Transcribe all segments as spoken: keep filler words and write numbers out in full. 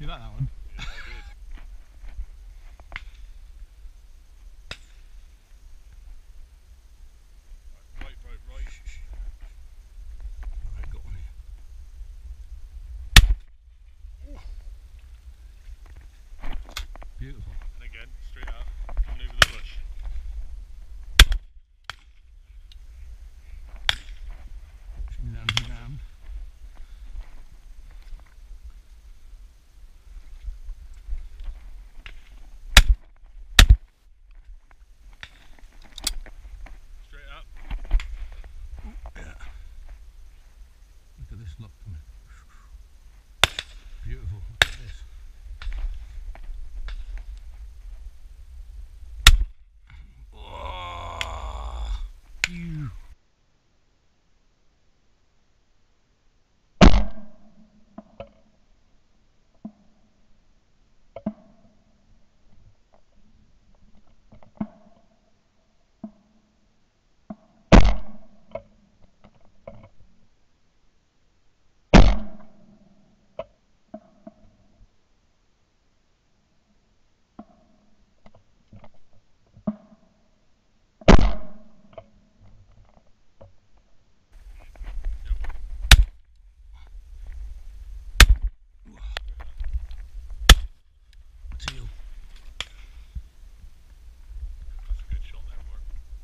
like that one? Yeah, I did. Right, right, right, right. I've got one here. Beautiful. And again, straight up, coming over the bush. Pushing down and down. Straight up. Yeah. Look at this look coming. Beautiful. Look at this. Oh, phew. Teal. That's a good shot there, Mark.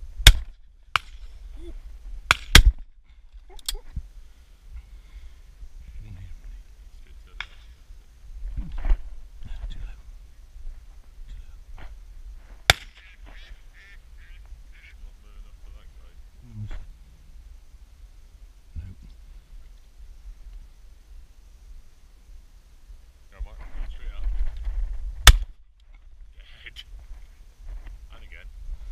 One here. It's good to the left. No, too low. Too low. Not low enough for that guy. Mm. No. Go, Mark. Straight up. Dead. And again.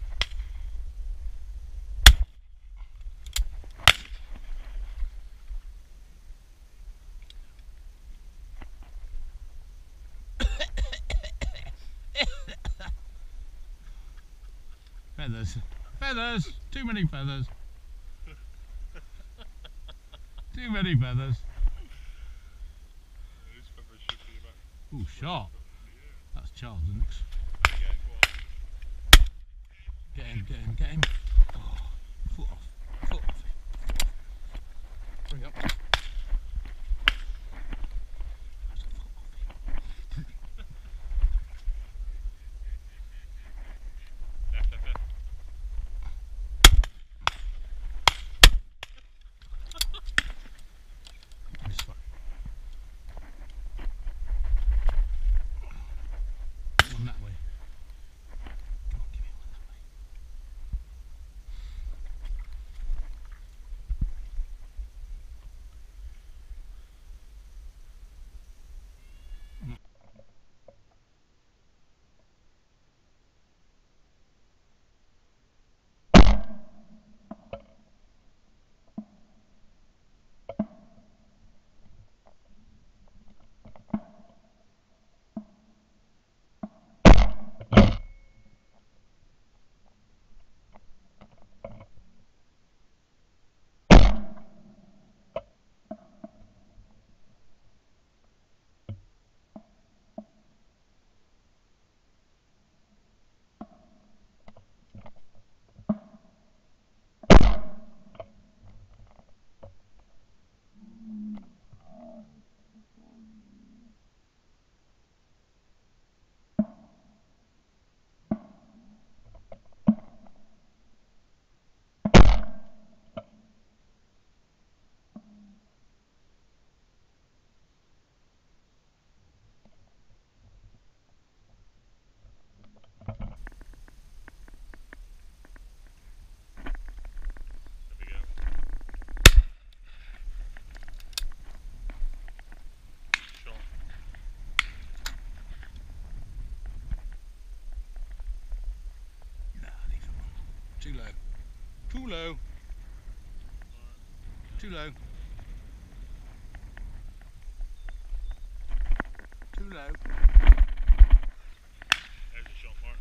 Feathers. Feathers! Too many feathers. Too many feathers. Those feathers should be about. Ooh, sharp. Yeah. That's Charles, isn't it? Again, go on. Get him, get him, get him. Oh, foot off. Foot off. Bring up. That's a foot off him. Left, left, left. This way. One that way. Come on, give me one that way. There we go. Shot. Nah, leave him on. Too low. Too low. Too low. Too low. There's a shot, Mark.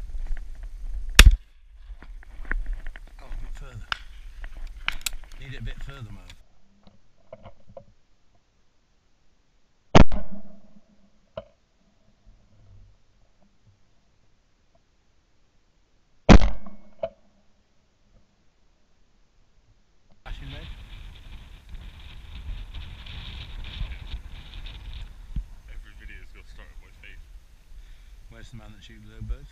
Oh, a bit further. Need it a bit further, Mo. Where's the man that shoots the birds?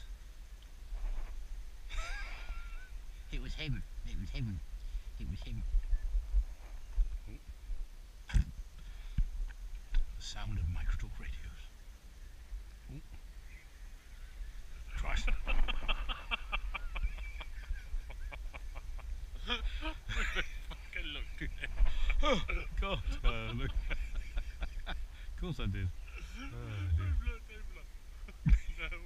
It was him. It was him. It was him. Oh. The sound of microtalk radios. Oh. Christ. Fucking looked in it. Oh, God. Uh, look. Of course I did. Oh, dear. Don't look, don't look. No.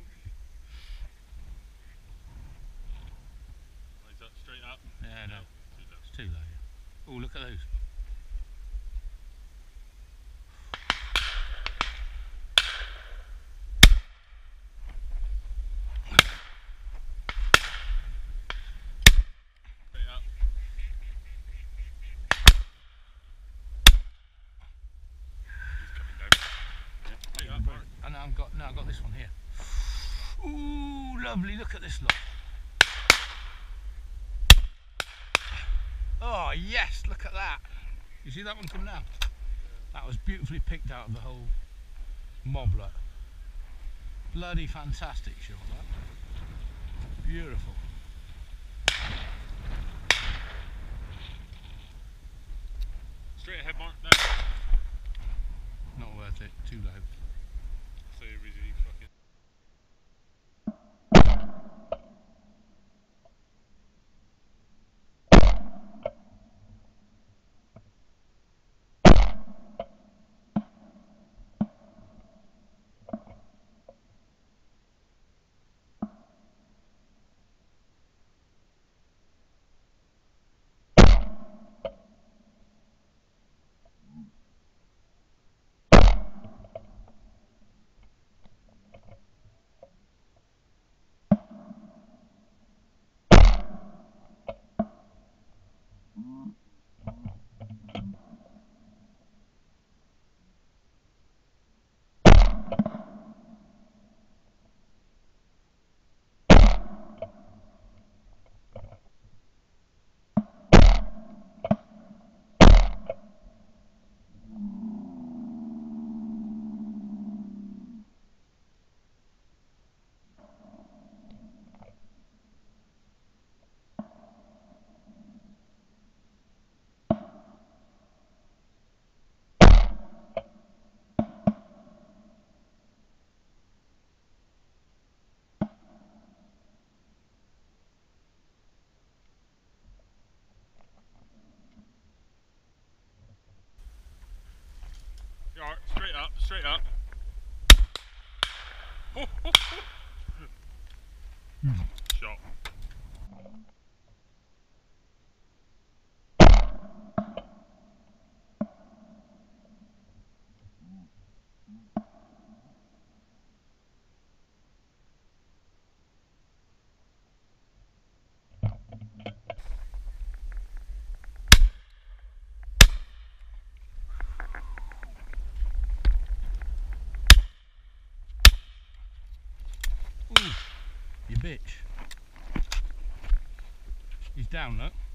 Is that straight up? Yeah, no. Too low. It's too low. Yeah. Oh, look at those. Straight up. He's coming down. Yeah. Straight up, Mark. And now I've got, now I've got this one here. Ooh, lovely. Look at this lot. Oh, yes. Look at that. You see that one come down? That was beautifully picked out of the whole mob lot. Bloody fantastic shot, that. Beautiful. Straight ahead, Mark. No. Not worth it. Too low. So you're really fucking. Alright, straight up, straight up. Shot. Ooh, you bitch. He's down, look.